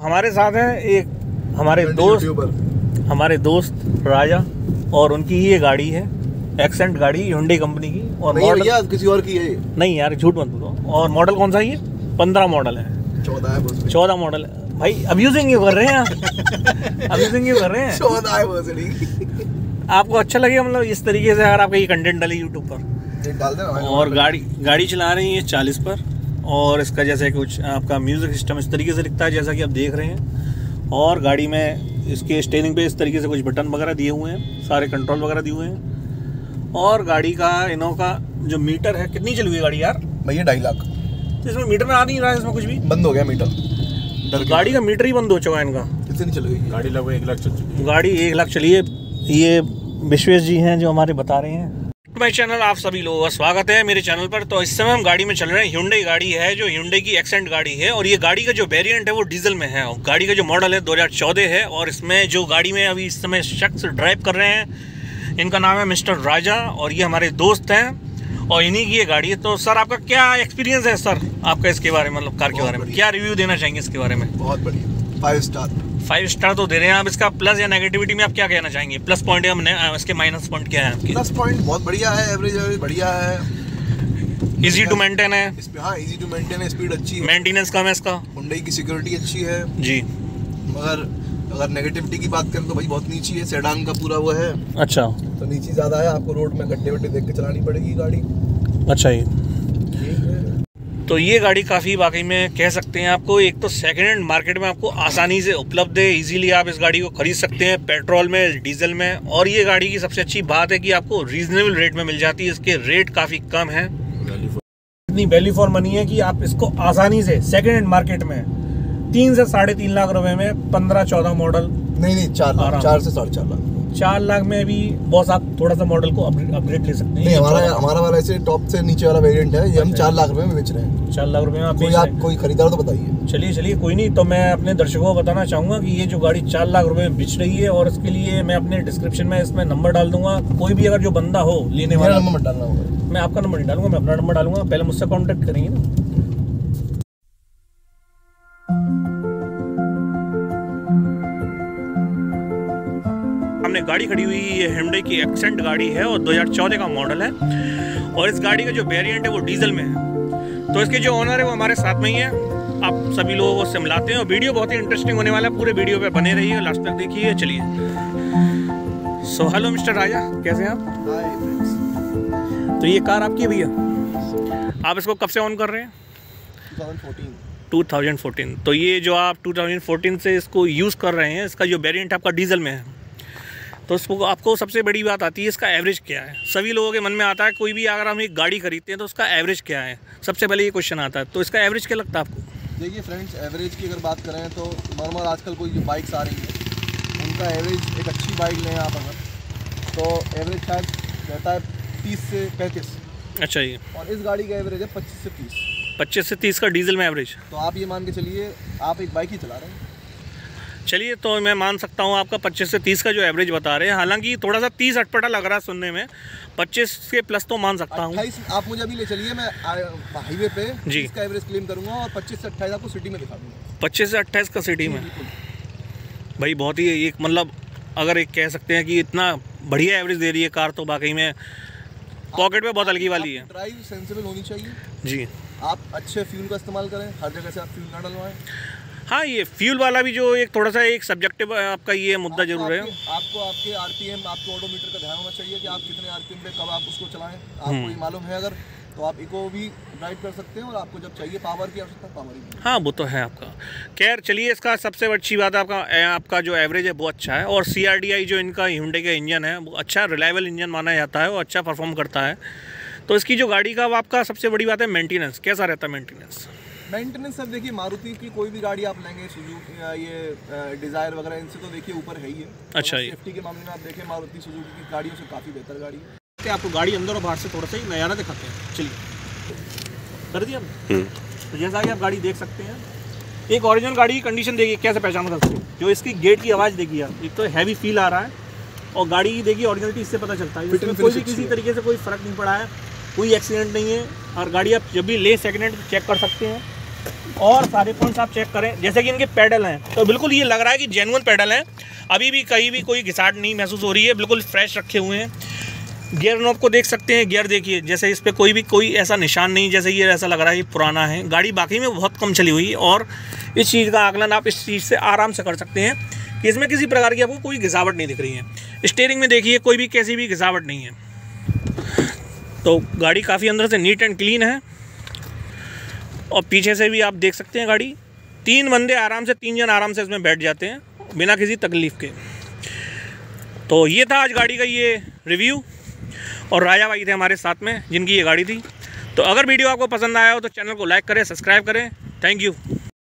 हमारे साथ हैं एक हमारे दोस्त राजा, और उनकी ही ये गाड़ी है, एक्सेंट गाड़ी, Hyundai कंपनी की। और नहीं भैया किसी और की है। नहीं यार झूठ मत बोलो। और मॉडल कौन सा है ये? 15 मॉडल है। 14 मॉडल है भाई। अब्यूजिंग क्यों कर रहे हैं आप? अब्यूजिंग क्यों कर रहे हैं? 14 है भोसड़ी। आपको अच्छा लगे मतलब इस तरीके से अगर आपका ये कंटेंट डाले यूट्यूब पर? डाल देना। और गाड़ी चला रही है 40 पर, और इसका जैसे कुछ आपका म्यूजिक सिस्टम इस तरीके से दिखता है जैसा कि आप देख रहे हैं। और गाड़ी में इसके स्टीयरिंग पे इस तरीके से कुछ बटन वगैरह दिए हुए हैं, सारे कंट्रोल वगैरह दिए हुए हैं। और गाड़ी का इनो का जो मीटर है, कितनी चली हुई है गाड़ी यार? भैया 2.5 लाख। तो इसमें मीटर में आ नहीं रहा है, इसमें कुछ भी बंद हो गया मीटर। गाड़ी का मीटर ही बंद हो चुका है इनका। कितनी चल गई गाड़ी? लगभग 1 लाख चल चुकी है गाड़ी। 1 लाख चली है। ये विश्वेश जी हैं जो हमारे बता रहे हैं। माय चैनल, आप सभी लोगों का स्वागत है मेरे चैनल पर। तो इस समय हम गाड़ी में चल रहे हैं। Hyundai गाड़ी है जो Hyundai की एक्सेंट गाड़ी है, और ये गाड़ी का जो वेरिएंट है वो डीजल में है। और गाड़ी का जो मॉडल है 2014 है। और इसमें जो गाड़ी में अभी इस समय शख्स ड्राइव कर रहे हैं, इनका नाम है मिस्टर राजा, और ये हमारे दोस्त हैं और इन्हीं की ये गाड़ी है। तो सर आपका क्या एक्सपीरियंस है सर आपका इसके बारे में, मतलब कार के बारे में क्या रिव्यू देना चाहेंगे इसके बारे में? बहुत बढ़िया, 5 स्टार तो दे रहे हैं आप। इसका प्लस या नेगेटिविटी में आप क्या कहना चाहेंगे? प्लस पॉइंट या इसके माइनस पॉइंट क्या है आपके? प्लस पॉइंट बहुत बढ़िया है, एवरेज बढ़िया है, इजी टू मेंटेन है। हाँ इजी टू मेंटेन है, स्पीड अच्छी है, मेंटेनेंस कम है इसका। Hyundai की सिक्योरिटी अच्छी है जी। मगर अगर नेगेटिविटी की बात करें तो भाई बहुत नीची है, सेडान का पूरा वो है। अच्छा, तो नीची ज़्यादा है, आपको रोड में गड्ढे वड्ढे देख के चलानी पड़ेगी गाड़ी। अच्छा ही। तो ये गाड़ी काफ़ी वाकई में कह सकते हैं आपको, एक तो सेकेंड हैंड मार्केट में आपको आसानी से उपलब्ध है, इजीली आप इस गाड़ी को खरीद सकते हैं, पेट्रोल में, डीजल में। और ये गाड़ी की सबसे अच्छी बात है कि आपको रीजनेबल रेट में मिल जाती है, इसके रेट काफ़ी कम है। इतनी वैल्यू फॉर मनी है कि आप इसको आसानी से सेकेंड हैंड मार्केट में 3 से 3.5 लाख रुपए में 15-14 मॉडल, नहीं 4 लाख, 4 से 4.5 लाख, 4 लाख में भी बॉस आप थोड़ा सा मॉडल को अपग्रेड ले सकते हैं। नहीं हमारा वाला ऐसे टॉप से नीचे वाला वेरिएंट है, ये हम 4 लाख रुपए में बेच रहे हैं। 4 लाख रुपए में आप कोई खरीदार तो बताइए। चलिए कोई नहीं। तो मैं अपने दर्शकों को बताना चाहूँगा कि ये जो गाड़ी 4 लाख रुपए में बिच रही है, और इसके लिए मैं अपने डिस्क्रिप्शन में इसमें नंबर डाल दूंगा। कोई भी अगर जो बंदा हो लेने वाला, नंबर डालना होगा, मैं आपका नंबर नहीं डालूंगा, मैं अपना नंबर डालूंगा, पहले मुझसे कॉन्टेक्ट करेंगे ना। हमने गाड़ी खड़ी हुई, ये Hyundai की एक्सेंट गाड़ी है और 2014 का मॉडल है, और इस गाड़ी का जो वेरिएंट है वो डीजल में है। तो इसके जो ओनर है वो हमारे साथ में ही है, आप सभी लोगों को मिलाते हैं। और वीडियो बहुत ही इंटरेस्टिंग होने वाला है, पूरे वीडियो पे बने रहिए, लास्ट तक देखिए। चलिए। सो हेलो मिस्टर राजा, कैसे हैं आप? तो ये कार आपकी है भैया? आप इसको कब से ऑन कर रहे हैं? 2014। तो ये जो आप 2014 से इसको यूज़ कर रहे हैं, इसका जो वेरिएंट आपका डीजल में है, तो उसको आपको सबसे बड़ी बात आती है इसका एवरेज क्या है। सभी लोगों के मन में आता है, कोई भी अगर हम एक गाड़ी खरीदते हैं तो उसका एवरेज क्या है, सबसे पहले ये क्वेश्चन आता है। तो इसका एवरेज क्या लगता है आपको? देखिए फ्रेंड्स, एवरेज की अगर बात करें तो नॉर्मल आजकल कोई जो बाइक्स आ रही हैं उनका एवरेज, एक अच्छी बाइक लें आप अगर, तो एवरेज शायद रहता है 30 से 35। अच्छा जी। और इस गाड़ी का एवरेज है 25 से 30। 25 से 30 का डीजल में एवरेज। तो आप ये मान के चलिए आप एक बाइक ही चला रहे हैं। चलिए, तो मैं मान सकता हूँ आपका 25 से 30 का जो एवरेज बता रहे हैं, हालांकि थोड़ा सा 30 अटपटा लग रहा है सुनने में, 25 के प्लस तो मान सकता हूँ। 28 आप मुझे अभी ले चलिए, मैं हाईवे पे जी इसका एवरेज क्लेम करूँगा, और 25 से 28 आपको सिटी में दिखा दूँगा। 25 से 28 का सिटी में भाई बहुत ही एक मतलब अगर एक कह सकते हैं कि इतना बढ़िया एवरेज दे रही है कार, तो वाकई में पॉकेट में बहुत हल्की वाली है। ड्राइव सेंसिबल होनी चाहिए जी। आप अच्छे फ्यूल का इस्तेमाल करें, हर जगह से आप फ्यूल ना डलवाएं। हाँ, ये फ्यूल वाला भी जो एक थोड़ा सा एक सब्जेक्टिव आपका ये मुद्दा जरूर है। आपको आपके आरपीएम, आपके ऑडोमीटर का ध्यान होना चाहिए कि आप कितने आरपीएम पे कब आप उसको चलाएं। आपको ये मालूम है अगर, तो आप इको भी ड्राइव कर सकते हैं, और आपको जब चाहिए पावर की आवश्यकता पावर ही। हाँ, वो तो है आपका। खैर चलिए, इसका सबसे अच्छी बात आपका जो एवरेज है वो अच्छा है, और CRDI जो इनका Hyundai का इंजन है वो अच्छा रिलायबल इंजन माना जाता है, वो अच्छा परफॉर्म करता है। तो इसकी जो गाड़ी का आपका सबसे बड़ी बात है मेंटेनेंस, कैसा रहता है मेंटेनेंस? मेंटेनेंस अब देखिए, मारुति की कोई भी गाड़ी आप लेंगे, सुजुकी ये डिज़ायर वगैरह, इनसे तो देखिए ऊपर है ही है। अच्छा, ये सेफ्टी के मामले में आप देखें मारुति सुजुकी की गाड़ियों से काफ़ी बेहतर गाड़ी है। आपको गाड़ी अंदर और बाहर से थोड़ा सा ही नज़ारा दिखाते हैं। चलिए, कर दिया आपने। तो जैसा कि आप गाड़ी देख सकते हैं, एक ओरिजिनल गाड़ी की कंडीशन देखिए, कैसे पहचान कर सकते हैं। जो इसकी गेट की आवाज़ देखिए आप, एक तो हैवी फील आ रहा है, और गाड़ी देखिए ओरिजिनलिटी इससे पता चलता है, इसमें कोई भी किसी तरीके से कोई फ़र्क नहीं पड़ा है, कोई एक्सीडेंट नहीं है। और गाड़ी आप जब भी ले सेकेंड हैंड चेक कर सकते हैं, और सारे पॉइंट्स आप चेक करें, जैसे कि इनके पेडल हैं तो बिल्कुल ये लग रहा है कि जेन्युइन पेडल हैं, अभी भी कहीं भी कोई घिसाट नहीं महसूस हो रही है, बिल्कुल फ्रेश रखे हुए हैं। गियर नॉब को देख सकते हैं, गियर देखिए जैसे इस पर कोई ऐसा निशान नहीं, जैसे ये ऐसा लग रहा है ये पुराना है। गाड़ी बाकी में बहुत कम चली हुई, और इस चीज़ का आकलन आप इस चीज़ से आराम से कर सकते हैं कि इसमें किसी प्रकार की आपको कोई घिसावट नहीं दिख रही है। स्टीयरिंग में देखिए कोई भी कैसी भी घिसावट नहीं है। तो गाड़ी काफ़ी अंदर से नीट एंड क्लीन है, और पीछे से भी आप देख सकते हैं गाड़ी, 3 बंदे आराम से, 3 जन आराम से इसमें बैठ जाते हैं बिना किसी तकलीफ़ के। तो ये था आज गाड़ी का ये रिव्यू, और राजा भाई थे हमारे साथ में जिनकी ये गाड़ी थी। तो अगर वीडियो आपको पसंद आया हो तो चैनल को लाइक करें, सब्सक्राइब करें। Thank you.